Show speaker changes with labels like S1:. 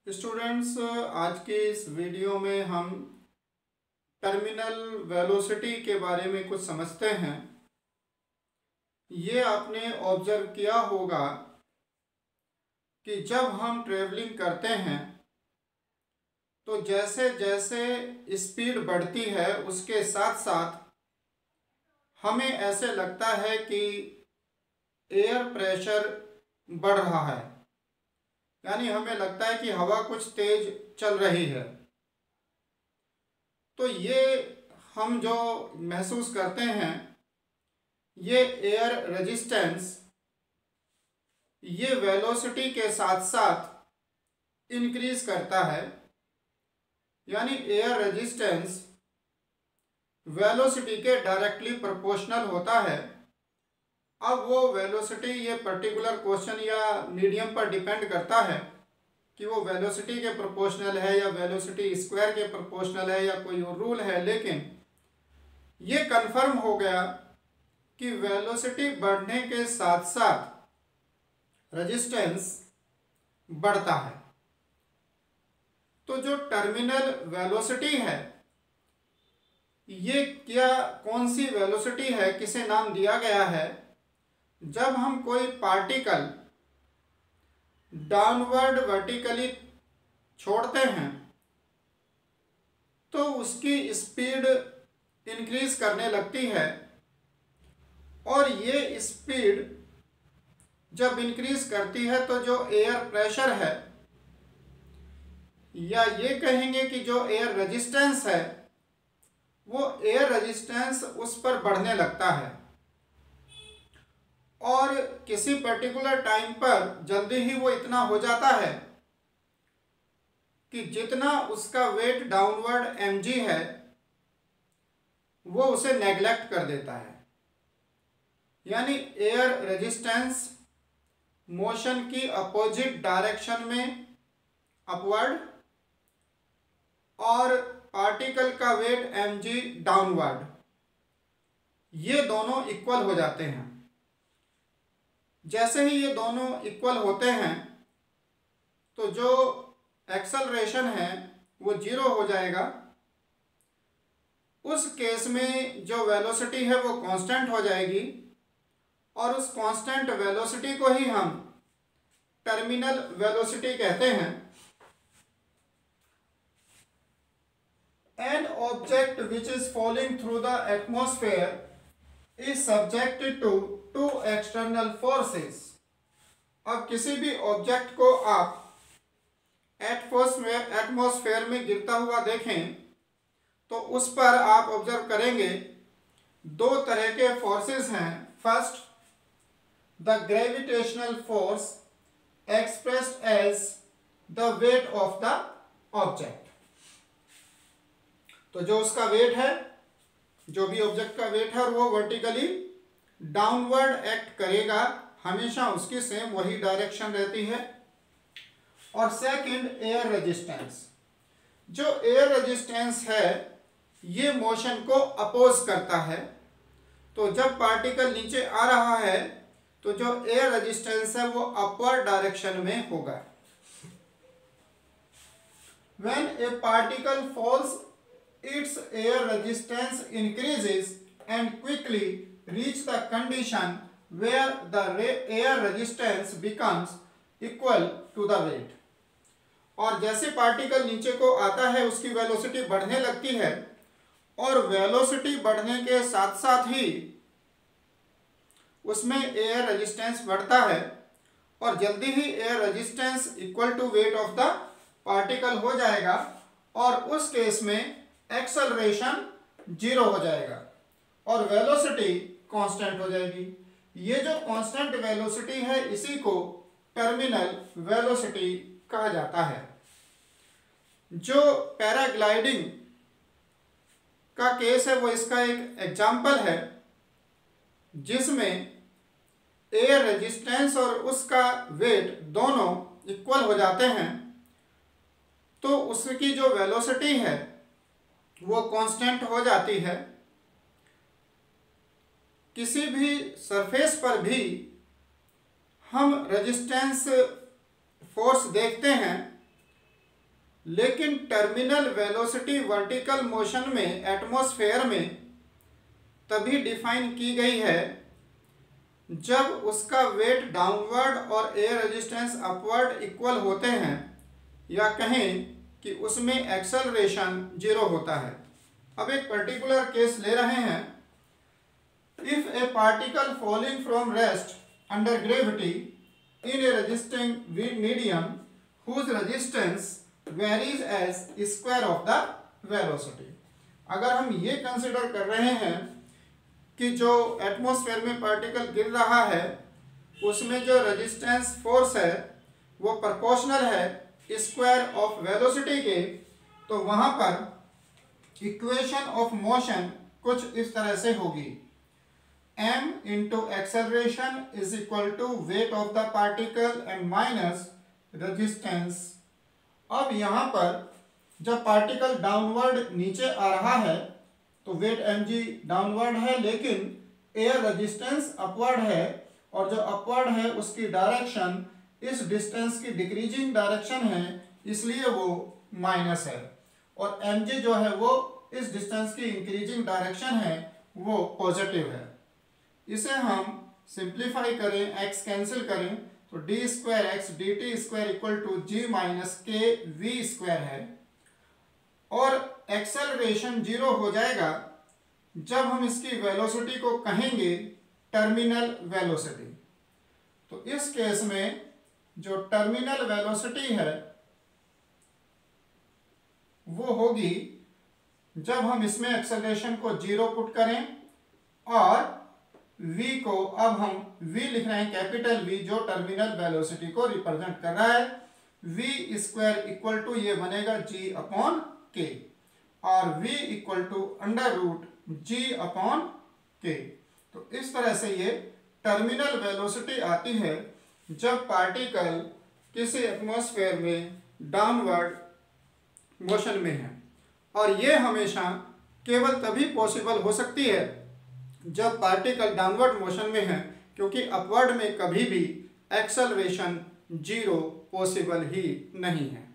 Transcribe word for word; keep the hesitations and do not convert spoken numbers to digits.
S1: Students, आज के इस वीडियो में हम टर्मिनल वेलोसिटी के बारे में कुछ समझते हैं। ये आपने ऑब्जर्व किया होगा कि जब हम ट्रेवलिंग करते हैं तो जैसे जैसे स्पीड बढ़ती है उसके साथ साथ हमें ऐसे लगता है कि एयर प्रेशर बढ़ रहा है, यानी हमें लगता है कि हवा कुछ तेज चल रही है। तो ये हम जो महसूस करते हैं ये एयर रेजिस्टेंस ये वेलोसिटी के साथ साथ इंक्रीज करता है, यानी एयर रेजिस्टेंस वेलोसिटी के डायरेक्टली प्रोपोर्शनल होता है। अब वो वेलोसिटी ये पर्टिकुलर क्वेश्चन या मीडियम पर डिपेंड करता है कि वो वेलोसिटी के प्रोपोर्शनल है या वेलोसिटी स्क्वायर के प्रोपोर्शनल है या कोई और रूल है, लेकिन ये कंफर्म हो गया कि वेलोसिटी बढ़ने के साथ साथ रेजिस्टेंस बढ़ता है। तो जो टर्मिनल वेलोसिटी है ये क्या कौन सी वेलोसिटी है, किसे नाम दिया गया है? जब हम कोई पार्टिकल डाउनवर्ड वर्टिकली छोड़ते हैं तो उसकी स्पीड इंक्रीज करने लगती है, और ये स्पीड जब इंक्रीज करती है तो जो एयर प्रेशर है या ये कहेंगे कि जो एयर रेजिस्टेंस है वो एयर रेजिस्टेंस उस पर बढ़ने लगता है, और किसी पर्टिकुलर टाइम पर जल्दी ही वो इतना हो जाता है कि जितना उसका वेट डाउनवर्ड एमजी है वो उसे नेग्लेक्ट कर देता है। यानी एयर रेजिस्टेंस मोशन की अपोजिट डायरेक्शन में अपवर्ड और पार्टिकल का वेट एमजी डाउनवर्ड, ये दोनों इक्वल हो जाते हैं। जैसे ही ये दोनों इक्वल होते हैं तो जो एक्सेलरेशन है वो जीरो हो जाएगा। उस केस में जो वेलोसिटी है वो कांस्टेंट हो जाएगी, और उस कांस्टेंट वेलोसिटी को ही हम टर्मिनल वेलोसिटी कहते हैं। An object which is falling through the atmosphere is subjected to two external forces. अब किसी भी ऑब्जेक्ट को आप एटमॉस्फेयर एटमॉस्फेयर में गिरता हुआ देखें तो उस पर आप ऑब्जर्व करेंगे दो तरह के फोर्सेस हैं। First, the gravitational force expressed as the weight of the object. तो जो उसका वेट है, जो भी ऑब्जेक्ट का वेट है, और वो वर्टिकली डाउनवर्ड एक्ट करेगा, हमेशा उसकी सेम वही डायरेक्शन रहती है। और सेकंड, एयर रेजिस्टेंस। जो एयर रेजिस्टेंस है ये मोशन को अपोज करता है। तो जब पार्टिकल नीचे आ रहा है तो जो एयर रेजिस्टेंस है वो अपवर्ड डायरेक्शन में होगा। When a particle falls, its air resistance increases and quickly reach the condition where the air resistance becomes equal to the weight। और जैसे पार्टिकल नीचे को आता है उसकी वेलोसिटी बढ़ने लगती है, और वेलोसिटी बढ़ने के साथ साथ ही उसमें एयर रेजिस्टेंस बढ़ता है, और जल्दी ही air resistance equal to weight of the particle हो जाएगा, और उस केस में एक्सेलरेशन जीरो हो जाएगा और वेलोसिटी कांस्टेंट हो जाएगी। ये जो कांस्टेंट वेलोसिटी है इसी को टर्मिनल वेलोसिटी कहा जाता है। जो पैराग्लाइडिंग का केस है वो इसका एक एग्जाम्पल है, जिसमें एयर रेजिस्टेंस और उसका वेट दोनों इक्वल हो जाते हैं, तो उसकी जो वेलोसिटी है वो कांस्टेंट हो जाती है। किसी भी सरफेस पर भी हम रेजिस्टेंस फोर्स देखते हैं लेकिन टर्मिनल वेलोसिटी वर्टिकल मोशन में एटमॉस्फेयर में तभी डिफाइन की गई है जब उसका वेट डाउनवर्ड और एयर रेजिस्टेंस अपवर्ड इक्वल होते हैं, या कहें कि उसमें एक्सेलरेशन जीरो होता है। अब एक पर्टिकुलर केस ले रहे हैं। If a particle falling from rest under gravity in a resisting medium whose resistance varies as square of the velocity. अगर हम ये कंसिडर कर रहे हैं कि जो एटमॉस्फेयर में पार्टिकल गिर रहा है उसमें जो रेजिस्टेंस फोर्स है वो प्रोपोर्शनल है स्क्वायर ऑफ वेलोसिटी के, तो वहां पर इक्वेशन ऑफ मोशन कुछ इस तरह से होगी। m into acceleration is equal to weight of the particle and minus resistance. अब यहाँ पर जब पार्टिकल डाउनवर्ड नीचे आ रहा है तो वेट mg डाउनवर्ड है, लेकिन एयर रेजिस्टेंस अपवर्ड है, और जो अपवर्ड है उसकी डायरेक्शन इस डिस्टेंस की डिक्रीजिंग डायरेक्शन है, इसलिए वो माइनस है, और mg जो है वो इस डिस्टेंस की इंक्रीजिंग डायरेक्शन है, वो पॉजिटिव है। इसे हम सिंप्लीफाई करें, x कैंसिल करें तो d square x d t square equal to g minus k v square है, और एक्सेलरेशन जीरो हो जाएगा जब हम इसकी वेलोसिटी को कहेंगे टर्मिनल वेलोसिटी। तो इस केस में जो टर्मिनल वेलोसिटी है वो होगी जब हम इसमें एक्सेलरेशन को जीरो पुट करें, और v को अब हम v लिख रहे हैं कैपिटल V जो टर्मिनल वेलोसिटी को रिप्रेजेंट कर रहा है। v स्क्वायर इक्वल टू ये बनेगा g अपॉन के, और v equal to under root g upon k. तो इस तरह से ये टर्मिनल वेलोसिटी आती है जब पार्टिकल किसी एटमॉस्फेयर में डाउनवर्ड मोशन में है, और ये हमेशा केवल तभी पॉसिबल हो सकती है जब पार्टिकल डाउनवर्ड मोशन में है, क्योंकि अपवर्ड में कभी भी एक्सेलरेशन जीरो पॉसिबल ही नहीं है।